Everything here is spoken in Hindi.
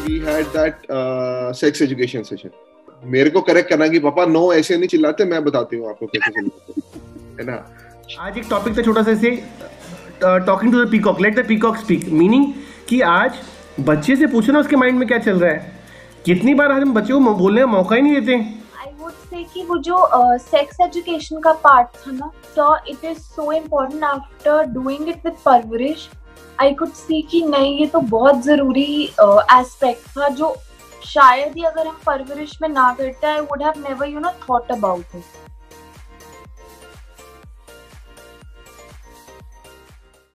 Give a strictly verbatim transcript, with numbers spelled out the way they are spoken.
we had that uh, sex education session. मेरे को करेक्ट करना कि पापा नो ऐसे नहीं चिल्लाते, मैं बताती हूँ आपको कैसे चिल्लाते है ना. आज एक टॉपिक था छोटा सा ऐसे, talking to the peacock, let the peacock speak. Meaning कि आज बच्चे से पूछो ना उसके माइंड में क्या चल रहा है. कितनी बार आज हम बच्चे को बोलने का मौका ही नहीं देते. आई वुड से कि वो जो सेक्स uh, एजुकेशन का पार्ट था ना, तो it is so important. After doing it with Parvarish I could see कि नहीं, ये तो बहुत जरूरी एस्पेक्ट uh, था जो शायद ही अगर हम परवरिश में ना करते, I would have never you know thought about it.